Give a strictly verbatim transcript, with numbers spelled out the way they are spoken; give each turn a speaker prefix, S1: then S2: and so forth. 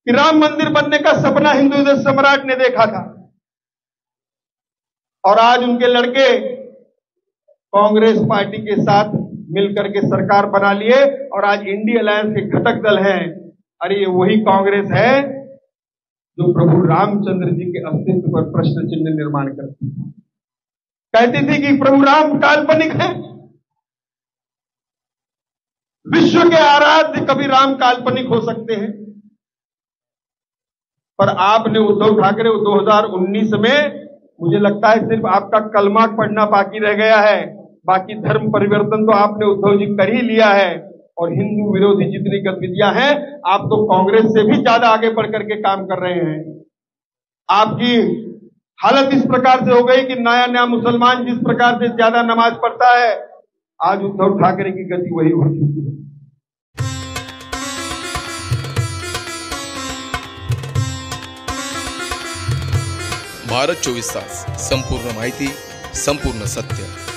S1: कि राम मंदिर बनने का सपना हिंदू सम्राट ने देखा था और आज उनके लड़के कांग्रेस पार्टी के साथ मिलकर के सरकार बना लिए और आज इंडिया अलायंस के घटक दल हैं। अरे ये वही कांग्रेस है जो प्रभु रामचंद्र जी के अस्तित्व पर प्रश्न चिन्ह निर्माण करती है, कहती थी कि प्रभु राम काल्पनिक है, विश्व के आराध्य कभी राम काल्पनिक हो सकते हैं। पर आपने उद्धव ठाकरे दो हज़ार उन्नीस में, मुझे लगता है सिर्फ आपका कलमा पढ़ना बाकी रह गया है, बाकी धर्म परिवर्तन तो आपने उद्धव जी कर ही लिया है और हिंदू विरोधी जितनी गतिविधियां हैं आप तो कांग्रेस से भी ज्यादा आगे बढ़ करके काम कर रहे हैं। आपकी हालत इस प्रकार से हो गई कि नया नया मुसलमान जिस प्रकार से ज्यादा नमाज पढ़ता है, आज उद्धव ठाकरे की गति वही हो चुकी है।
S2: भारत चोवीस तास, संपूर्ण माहिती, संपूर्ण सत्य।